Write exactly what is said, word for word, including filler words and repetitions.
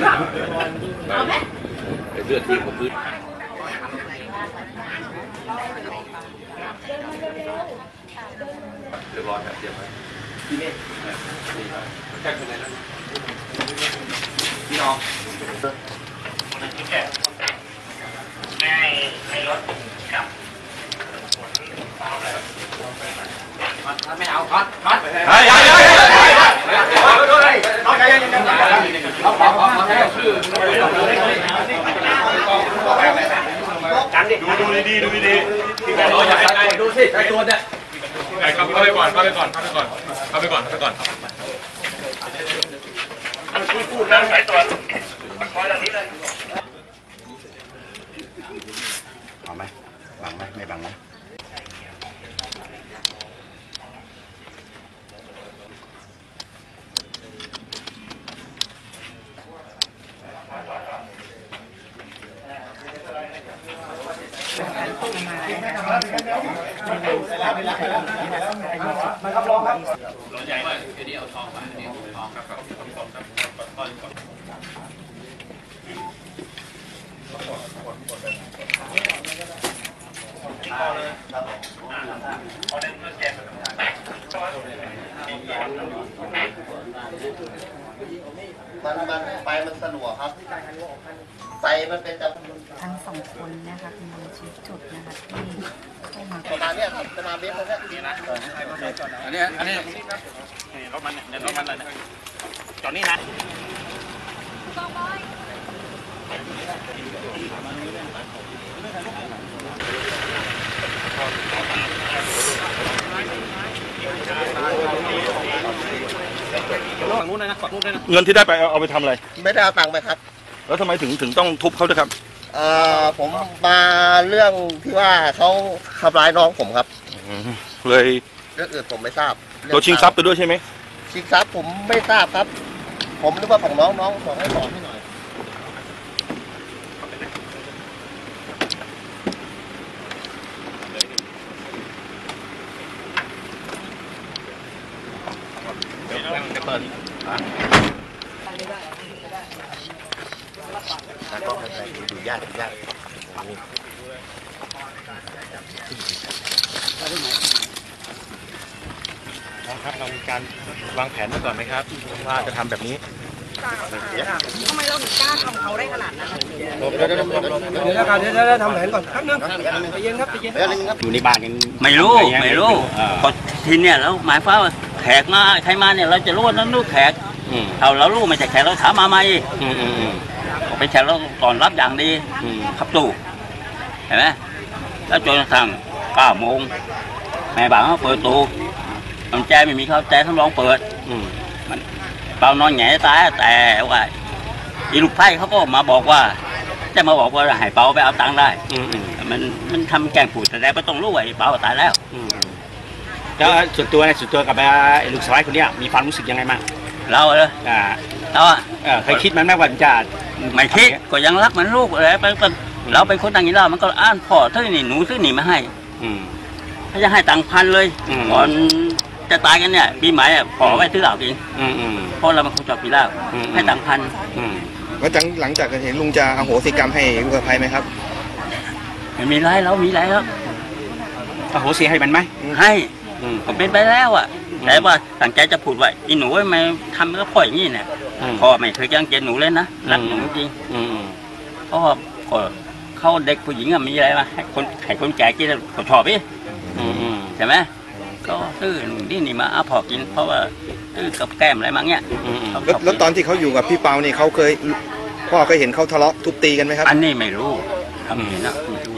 เอาไหมเลือดที่ผมพื้นเรียบร้อยครับเตรียมไว้ที่นี่แค่คนไหนนะพี่น้องในในรถกับไม่เอาท็อตท็อตเฮ้ยเฮ้ยเฮ้ยเฮ้ยเฮ้ยเฮ้ยท็อตใครยังยังยังเอาขอขอขอให้ชื่อกันดิดูดูดีดูดีพี่แกโอ้ยใครดูสิใครตัวเนี่ยใครเข้าไปก่อนเข้าไปก่อนเข้าไปก่อนเข้าไปก่อนเข้าไปก่อนพูดแล้วใครตัวคอยแบบนี้เลยเอาไหมบังไหมไม่บังไหมมาครับรองครับรถใหญ่มากอันนี้เอาทองมาอันนี้ทองครับครับทองครับก้อนก่อนมันมันไปมันสะดวกครับไปมันเป็นจะทั้งสองคนนะคะคุณลุงชี้จุดนะคะที่เข้ามาประมาณนี้ครับประมาณนี้ครับนี่นะอันนี้อันนี้รถมันเนี่ยรถมันเลยจอดนี่นะฝั่งนู้นเลยนะฝั่งนู้นเลยนะเงินที่ได้ไปเอาไปทำอะไรไม่ได้เอาตังค์ไปครับแล้วทำไมถึงถึงต้องทุบเขาด้วยครับเอ่อผมมาเรื่องที่ว่าเขาทำร้ายน้องผมครับเลยเรื่องอื่นผมไม่ทราบเราชิงทรัพย์ไปด้วยใช่ไหมชิงทรัพย์ผมไม่ทราบครับผมนึกว่าของน้องน้องบอกให้บอกให้หน่อยจะเปิดแล้วก็ใส่ดูยากยากครับเรามีการวางแผนมาก่อนไหมครับว่าจะทำแบบนี้ทำไมเราถึงกล้าทำเขาได้ขนาดนั้นเดี๋ยวเดี๋ยวเดี๋ยวเดี๋ยวทำแผนก่อนแป๊บนึงใจเย็นครับใจเย็นอยู่ในบ้านกันไม่รู้ไม่รู้พอทีเนี่ยแล้วหมายความว่าแขกมาใครมาเนี่ยเราจะรู้ว่านั่นลูกแขกเราเรารู้ไม่ใช่แขกเราถามมาไหมเป็นแขกเราตอนรับอย่างดีขับตู้เห็นไหมแล้วจนกระทั่งเก้าโมงแม่บ้านเขาเปิดตู้มันใจไม่มีเขาใจทำรองเปิดมันเปล่านอนแง่ตายแต่ว่าอีลูกไพ่เขาก็มาบอกว่าจะมาบอกว่าให้เปาไปเอาตังค์ได้มันมันทำแกงผูดแต่ไม่ต้องรู้ว่าเปาตายแล้วแล้วส่วนตัวในส่วนตัวกับลูกสาวคนนี้มีความรู้สึกยังไงบ้างเราเลยเราเคยคิดมันไหมว่าจะไม่คิดก็ยังรักมันลูกอะไรไปเราเป็นคนต่างนี้เรามันก็อ่านพ่อเท่านี้หนูซื้อหนีมาให้เขาจะให้ตังค์พันเลยก่อนจะตายกันเนี่ยปีใหม่ขอไว้ซื้อเหล้ากินเพราะเราเป็นคนชอบกินเหล้าให้ตังค์พันแล้วหลังจากเห็นลุงจะอโหสิกรรมให้ลูกอภัยไหมครับไม่มีไรเรามีไรครับอโหสิให้มันไหมให้ผมเป็นไปแล้วอ่ะแต่ว่าตั้งใจจะพูดว่าอีหนูไม่ทำก็พ่ออย่างนี้เนี่ยพ่อไม่เคยยังเกณฑ์หนูเลยนะรักหนูจริงเพราะว่าเขาเด็กผู้หญิงมีอะไรมาให้คนให้คนแก่กินก็ชอบพี่ใช่ไหมก็ซื้อนี่นี่มาเอาพอกินเพราะว่าซื้อกับแก้มอะไรมาเงี้ยแล้วตอนที่เขาอยู่กับพี่เปานี่เขาเคยพ่อเคยเห็นเขาทะเลาะทุบตีกันไหมครับอันนี้ไม่รู้ทำเห็นนะไม่รู้